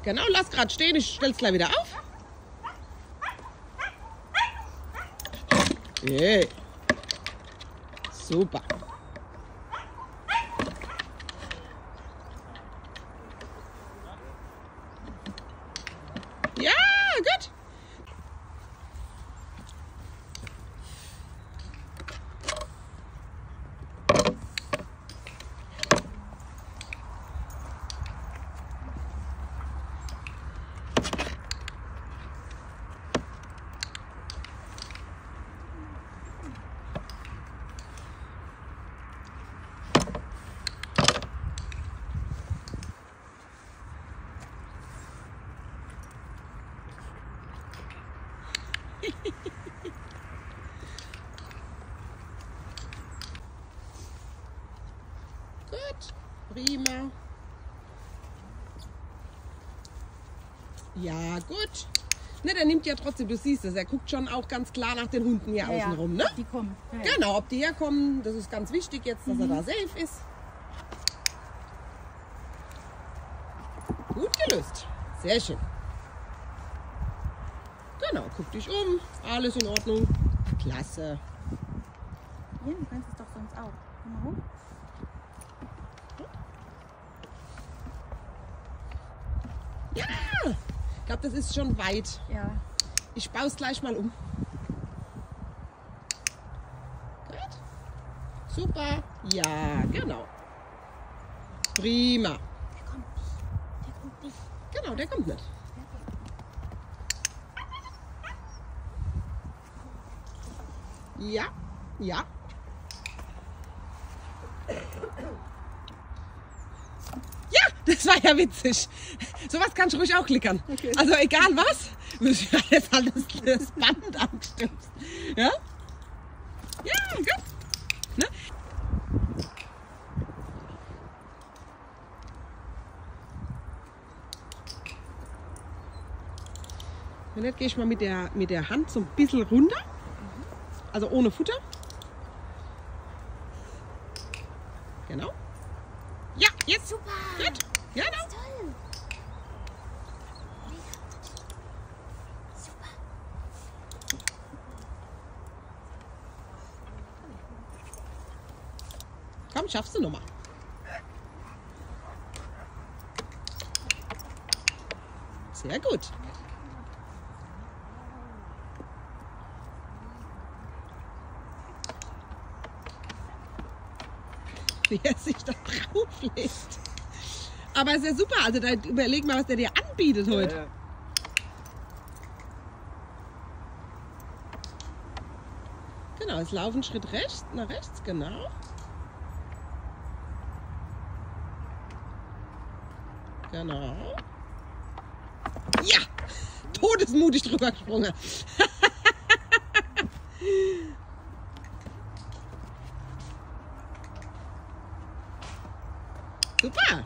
Genau, lass gerade stehen, ich stell's gleich wieder auf. Okay. Super. Ja, gut. Gut, prima. Ja, gut. Ne, der nimmt ja trotzdem, du siehst es, er guckt schon auch ganz klar nach den Hunden hier außen rum, ne? Die kommen. Ja. Genau, ob die herkommen, das ist ganz wichtig jetzt, dass er da safe ist. Gut gelöst. Sehr schön. Genau, guck dich um, alles in Ordnung. Klasse. Ja, du kannst es doch sonst auch. Komm mal hoch. Ja, ich glaube, das ist schon weit. Ja. Ich baue es gleich mal um. Gut. Super. Ja, genau. Prima. Der kommt nicht. Der kommt nicht. Genau, der kommt nicht. Ja, ja. Ja, das war ja witzig. Sowas kannst du ruhig auch klickern. Okay. Also egal was, müssen wir jetzt halt das Band angestimmt. Ja? Ja, gut. Ne? Und jetzt gehe ich mal mit der Hand so ein bisschen runter. Also ohne Futter. Genau. Ja, jetzt. Super. Gut. Ja, Das genau. ist toll. Super. Komm, schaffst du nochmal. Sehr gut. Wie er sich da drauflegt. Aber ist ja super. Also da überleg mal, was der dir anbietet heute. Genau, es laufen Schritt rechts, nach rechts, genau. Genau. Ja! Todesmutig drüber gesprungen. Super.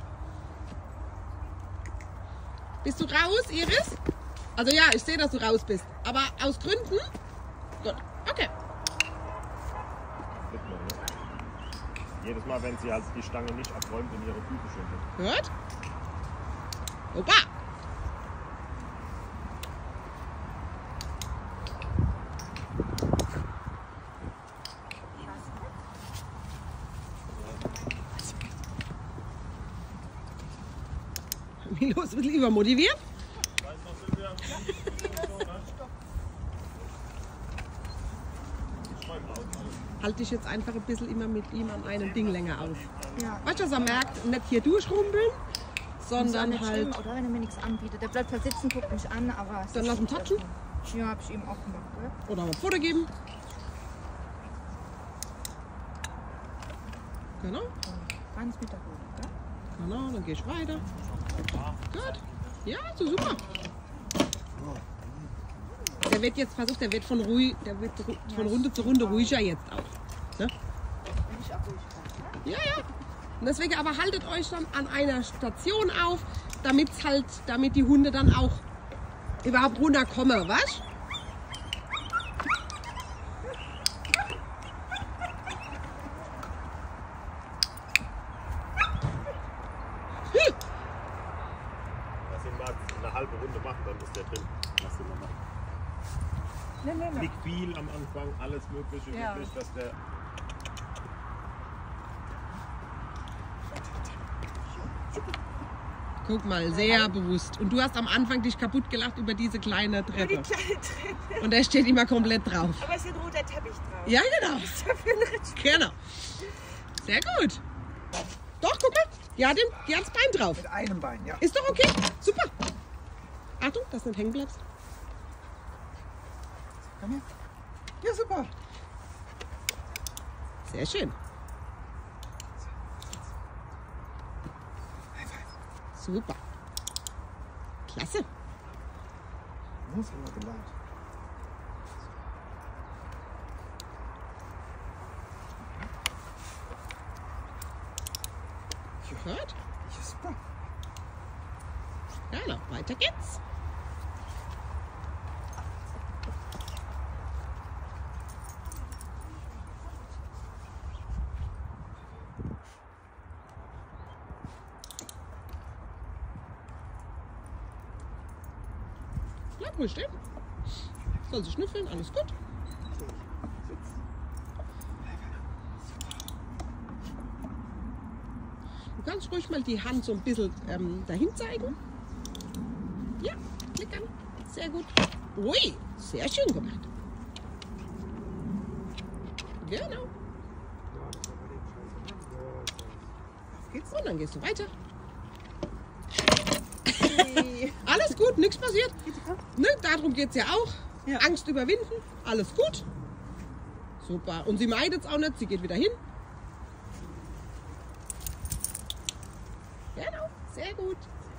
Bist du raus, Iris? Also ja, ich sehe, dass du raus bist. Aber aus Gründen? Gut, okay. Mitnehmen, ne? Jedes Mal, wenn sie halt die Stange nicht abräumt, in ihre Füße schüttelt. Gut. Opa. Wie los, ein bisschen übermotiviert? Halte dich jetzt einfach ein bisschen immer mit ihm an einem Ding länger auf. Ja. Weißt du, dass er merkt, nicht hier durchrumpeln, Ist auch sondern nicht halt. schlimm, oder wenn er mir nichts anbietet. Der bleibt halt sitzen, guckt mich an, aber... es Dann ist lass ihn nicht touchen. schlimm. Ja, hab ich ihm auch gemacht, oder? Oder mal Futter geben. Genau, Ganz mit der Ruhe, gell? genau, dann gehe ich weiter. Gut. Ja, so super. Der wird jetzt versucht, der wird von Runde zu Runde ruhiger jetzt auch. Ne? Wenn ich auch ruhig kann, ne? Ja, ja. Und deswegen aber haltet euch dann an einer Station auf, damit die Hunde dann auch überhaupt runterkommen, weißt? Das sind Max. drin. Lass den mal machen. Nee. Nicht viel am Anfang, alles Mögliche, Ja. wirklich, dass der. Guck mal, sehr bewusst. Und du hast am Anfang dich kaputt gelacht über diese kleine Nur die Treppe. kleine Treppe. Und der steht immer komplett drauf. Aber es ist ein roter Teppich drauf. Ja, genau. Das ist dafür ein Ritsch. Genau. Sehr gut. Doch, guck mal. Die hat das Bein drauf. Mit einem Bein, ja. Ist doch okay. Super. Achtung, dass du nicht hängen bleibst. Komm her. Ja, super. Sehr schön. High five. Super. Klasse. Muss immer gelernt. Gut. Ja, super. Genau, weiter geht's. Bleib ruhig stehen. Soll sie schnüffeln, alles gut. Du kannst ruhig mal die Hand so ein bisschen dahin zeigen. Ja, klickern. Sehr gut. Ui, sehr schön gemacht. Genau. Auf geht's. Und dann gehst du weiter. Hey. Alles gut, nichts passiert. Bitte komm. Ne, darum geht es ja auch. Ja. Angst überwinden, alles gut. Super. Und sie meidet es auch nicht, sie geht wieder hin. Genau, sehr gut.